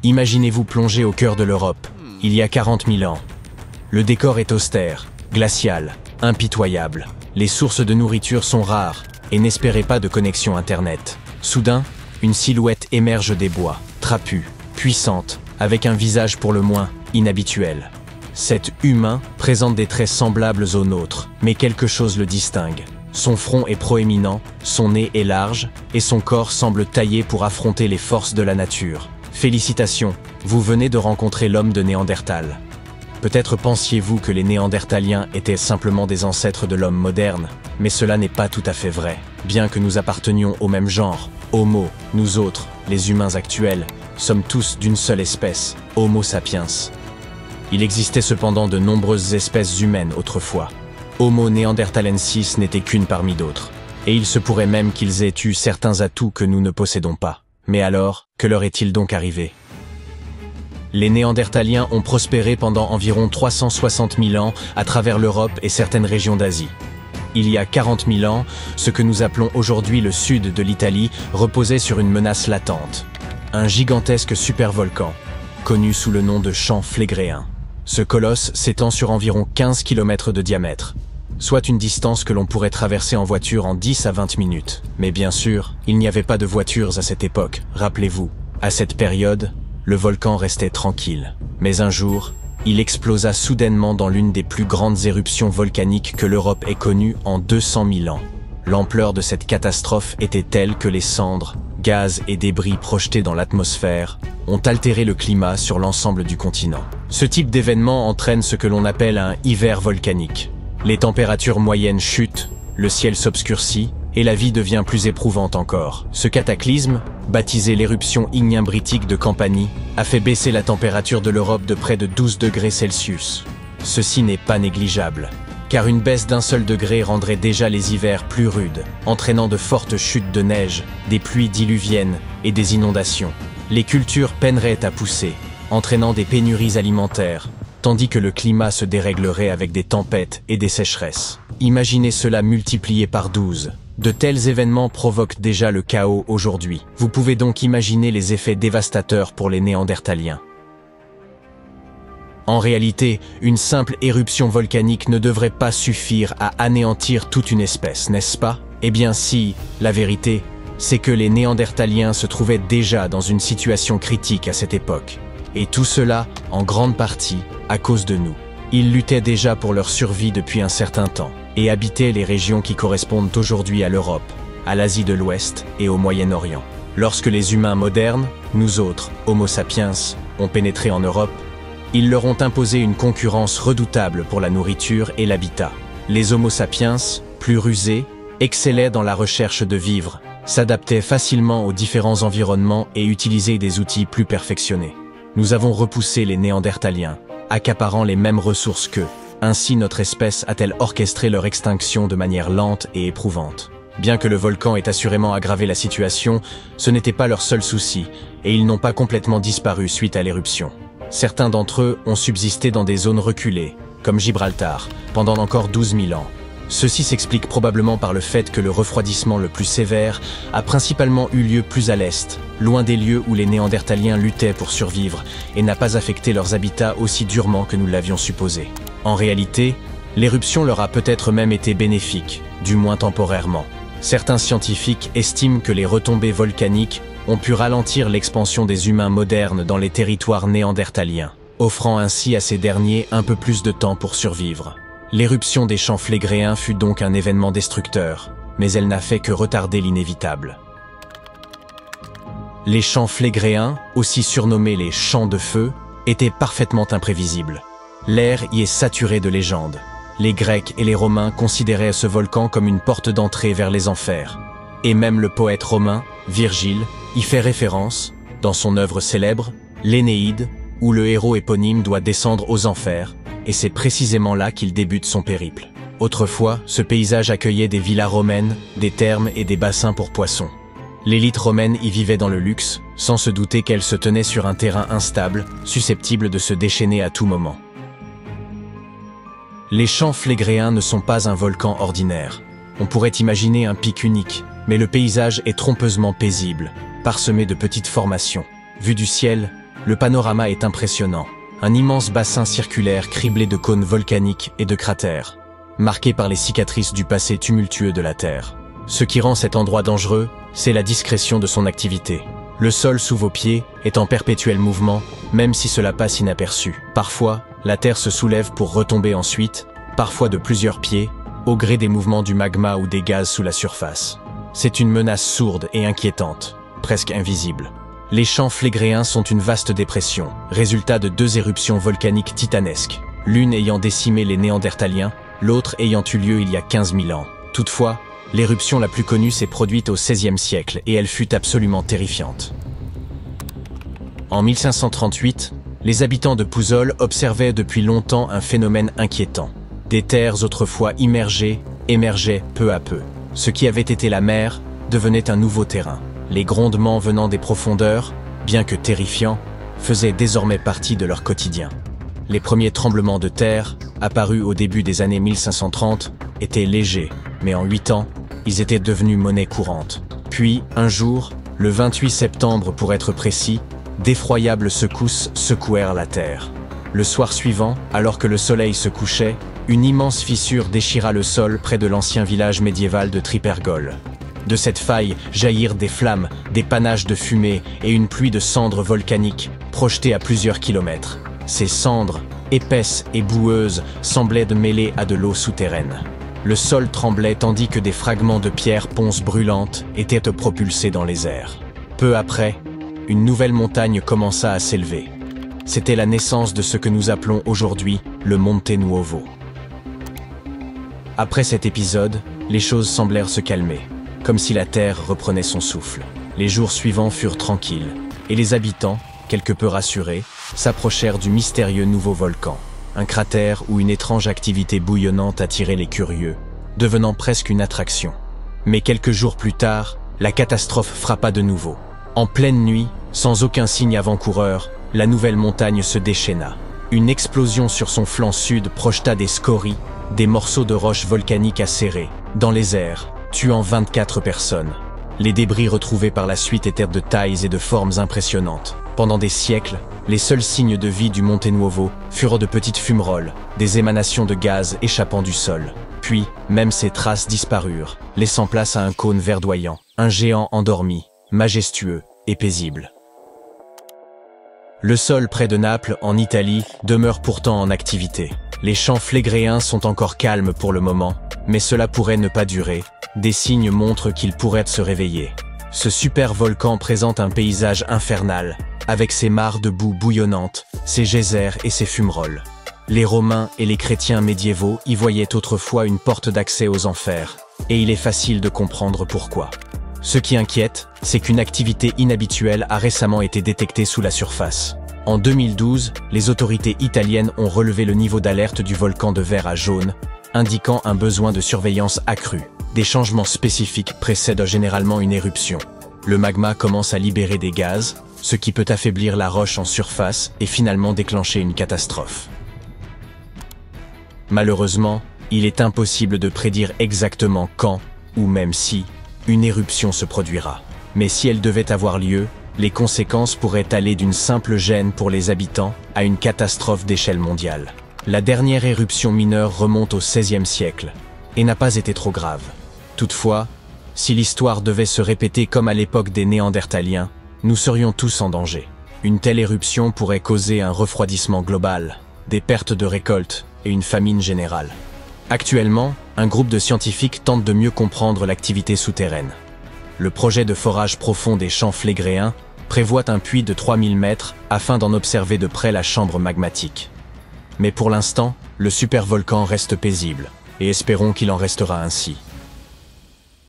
Imaginez-vous plonger au cœur de l'Europe, il y a 40 000 ans. Le décor est austère, glacial, impitoyable. Les sources de nourriture sont rares et n'espérez pas de connexion Internet. Soudain, une silhouette émerge des bois, trapue, puissante, avec un visage pour le moins inhabituel. Cet humain présente des traits semblables aux nôtres, mais quelque chose le distingue. Son front est proéminent, son nez est large, et son corps semble taillé pour affronter les forces de la nature. Félicitations, vous venez de rencontrer l'homme de Néandertal. Peut-être pensiez-vous que les Néandertaliens étaient simplement des ancêtres de l'homme moderne, mais cela n'est pas tout à fait vrai. Bien que nous appartenions au même genre, Homo, nous autres, les humains actuels, sommes tous d'une seule espèce, Homo sapiens. Il existait cependant de nombreuses espèces humaines autrefois. Homo neanderthalensis n'était qu'une parmi d'autres, et il se pourrait même qu'ils aient eu certains atouts que nous ne possédons pas. Mais alors, que leur est-il donc arrivé? Les Néandertaliens ont prospéré pendant environ 360 000 ans à travers l'Europe et certaines régions d'Asie. Il y a 40 000 ans, ce que nous appelons aujourd'hui le sud de l'Italie reposait sur une menace latente. Un gigantesque supervolcan, connu sous le nom de champ Phlégraen. Ce colosse s'étend sur environ 15 km de diamètre, soit une distance que l'on pourrait traverser en voiture en 10 à 20 minutes. Mais bien sûr, il n'y avait pas de voitures à cette époque, rappelez-vous. À cette période, le volcan restait tranquille. Mais un jour, il explosa soudainement dans l'une des plus grandes éruptions volcaniques que l'Europe ait connues en 200 000 ans. L'ampleur de cette catastrophe était telle que les cendres, gaz et débris projetés dans l'atmosphère ont altéré le climat sur l'ensemble du continent. Ce type d'événement entraîne ce que l'on appelle un hiver volcanique. Les températures moyennes chutent, le ciel s'obscurcit et la vie devient plus éprouvante encore. Ce cataclysme, baptisé l'éruption ignimbritique de Campanie, a fait baisser la température de l'Europe de près de 12 degrés Celsius. Ceci n'est pas négligeable, car une baisse d'1 seul degré rendrait déjà les hivers plus rudes, entraînant de fortes chutes de neige, des pluies diluviennes et des inondations. Les cultures peineraient à pousser, entraînant des pénuries alimentaires, tandis que le climat se déréglerait avec des tempêtes et des sécheresses. Imaginez cela multiplié par 12. De tels événements provoquent déjà le chaos aujourd'hui. Vous pouvez donc imaginer les effets dévastateurs pour les Néandertaliens. En réalité, une simple éruption volcanique ne devrait pas suffire à anéantir toute une espèce, n'est-ce pas? Eh bien si, la vérité, c'est que les Néandertaliens se trouvaient déjà dans une situation critique à cette époque. Et tout cela, en grande partie, à cause de nous. Ils luttaient déjà pour leur survie depuis un certain temps, et habitaient les régions qui correspondent aujourd'hui à l'Europe, à l'Asie de l'Ouest et au Moyen-Orient. Lorsque les humains modernes, nous autres, Homo sapiens, ont pénétré en Europe, ils leur ont imposé une concurrence redoutable pour la nourriture et l'habitat. Les Homo sapiens, plus rusés, excellaient dans la recherche de vivres, s'adaptaient facilement aux différents environnements et utilisaient des outils plus perfectionnés. Nous avons repoussé les Néandertaliens, accaparant les mêmes ressources qu'eux. Ainsi notre espèce a-t-elle orchestré leur extinction de manière lente et éprouvante. Bien que le volcan ait assurément aggravé la situation, ce n'était pas leur seul souci, et ils n'ont pas complètement disparu suite à l'éruption. Certains d'entre eux ont subsisté dans des zones reculées, comme Gibraltar, pendant encore 12 000 ans. Ceci s'explique probablement par le fait que le refroidissement le plus sévère a principalement eu lieu plus à l'est, loin des lieux où les Néandertaliens luttaient pour survivre, et n'a pas affecté leurs habitats aussi durement que nous l'avions supposé. En réalité, l'éruption leur a peut-être même été bénéfique, du moins temporairement. Certains scientifiques estiment que les retombées volcaniques ont pu ralentir l'expansion des humains modernes dans les territoires néandertaliens, offrant ainsi à ces derniers un peu plus de temps pour survivre. L'éruption des champs Phlégraens fut donc un événement destructeur, mais elle n'a fait que retarder l'inévitable. Les champs Phlégraens, aussi surnommés les champs de feu, étaient parfaitement imprévisibles. L'air y est saturé de légendes. Les Grecs et les Romains considéraient ce volcan comme une porte d'entrée vers les enfers. Et même le poète romain, Virgile, y fait référence, dans son œuvre célèbre, l'Énéide, où le héros éponyme doit descendre aux enfers, et c'est précisément là qu'il débute son périple. Autrefois, ce paysage accueillait des villas romaines, des thermes et des bassins pour poissons. L'élite romaine y vivait dans le luxe, sans se douter qu'elle se tenait sur un terrain instable, susceptible de se déchaîner à tout moment. Les champs Phlégraens ne sont pas un volcan ordinaire. On pourrait imaginer un pic unique, mais le paysage est trompeusement paisible, parsemé de petites formations. Vu du ciel, Le panorama est impressionnant. Un immense bassin circulaire criblé de cônes volcaniques et de cratères, marqué par les cicatrices du passé tumultueux de la Terre. Ce qui rend cet endroit dangereux, c'est la discrétion de son activité. Le sol sous vos pieds est en perpétuel mouvement, même si cela passe inaperçu. Parfois, la Terre se soulève pour retomber ensuite, parfois de plusieurs pieds, au gré des mouvements du magma ou des gaz sous la surface. C'est une menace sourde et inquiétante, presque invisible. Les champs flégréens sont une vaste dépression, résultat de 2 éruptions volcaniques titanesques, l'une ayant décimé les Néandertaliens, l'autre ayant eu lieu il y a 15 000 ans. Toutefois, l'éruption la plus connue s'est produite au XVIe siècle et elle fut absolument terrifiante. En 1538, les habitants de Pouzzoles observaient depuis longtemps un phénomène inquiétant. Des terres autrefois immergées émergeaient peu à peu. Ce qui avait été la mer devenait un nouveau terrain. Les grondements venant des profondeurs, bien que terrifiants, faisaient désormais partie de leur quotidien. Les premiers tremblements de terre, apparus au début des années 1530, étaient légers, mais en 8 ans, ils étaient devenus monnaie courante. Puis, un jour, le 28 septembre pour être précis, d'effroyables secousses secouèrent la terre. Le soir suivant, alors que le soleil se couchait, une immense fissure déchira le sol près de l'ancien village médiéval de Tripergol. De cette faille jaillirent des flammes, des panaches de fumée et une pluie de cendres volcaniques, projetées à plusieurs kilomètres. Ces cendres, épaisses et boueuses, semblaient de mêler à de l'eau souterraine. Le sol tremblait tandis que des fragments de pierres ponces brûlantes étaient propulsés dans les airs. Peu après, une nouvelle montagne commença à s'élever. C'était la naissance de ce que nous appelons aujourd'hui le Monte Nuovo. Après cet épisode, les choses semblèrent se calmer, comme si la terre reprenait son souffle. Les jours suivants furent tranquilles, et les habitants, quelque peu rassurés, s'approchèrent du mystérieux nouveau volcan. Un cratère où une étrange activité bouillonnante attirait les curieux, devenant presque une attraction. Mais quelques jours plus tard, la catastrophe frappa de nouveau. En pleine nuit, sans aucun signe avant-coureur, la nouvelle montagne se déchaîna. Une explosion sur son flanc sud projeta des scories, des morceaux de roches volcaniques acérés, dans les airs, tuant 24 personnes. Les débris retrouvés par la suite étaient de tailles et de formes impressionnantes. Pendant des siècles, les seuls signes de vie du Monte Nuovo furent de petites fumerolles, des émanations de gaz échappant du sol. Puis, même ces traces disparurent, laissant place à un cône verdoyant, un géant endormi, majestueux et paisible. Le sol près de Naples, en Italie, demeure pourtant en activité. Les champs flégréens sont encore calmes pour le moment, mais cela pourrait ne pas durer. Des signes montrent qu'il pourrait se réveiller. Ce super volcan présente un paysage infernal, avec ses mares de boue bouillonnantes, ses geysers et ses fumerolles. Les Romains et les chrétiens médiévaux y voyaient autrefois une porte d'accès aux enfers, et il est facile de comprendre pourquoi. Ce qui inquiète, c'est qu'une activité inhabituelle a récemment été détectée sous la surface. En 2012, les autorités italiennes ont relevé le niveau d'alerte du volcan de vert à jaune, indiquant un besoin de surveillance accrue. Des changements spécifiques précèdent généralement une éruption. Le magma commence à libérer des gaz, ce qui peut affaiblir la roche en surface et finalement déclencher une catastrophe. Malheureusement, il est impossible de prédire exactement quand, ou même si, une éruption se produira. Mais si elle devait avoir lieu, les conséquences pourraient aller d'une simple gêne pour les habitants à une catastrophe d'échelle mondiale. La dernière éruption mineure remonte au XVIe siècle et n'a pas été trop grave. Toutefois, si l'histoire devait se répéter comme à l'époque des Néandertaliens, nous serions tous en danger. Une telle éruption pourrait causer un refroidissement global, des pertes de récoltes et une famine générale. Actuellement, un groupe de scientifiques tente de mieux comprendre l'activité souterraine. Le projet de forage profond des champs flégréens prévoit un puits de 3000 mètres afin d'en observer de près la chambre magmatique. Mais pour l'instant, le supervolcan reste paisible, et espérons qu'il en restera ainsi.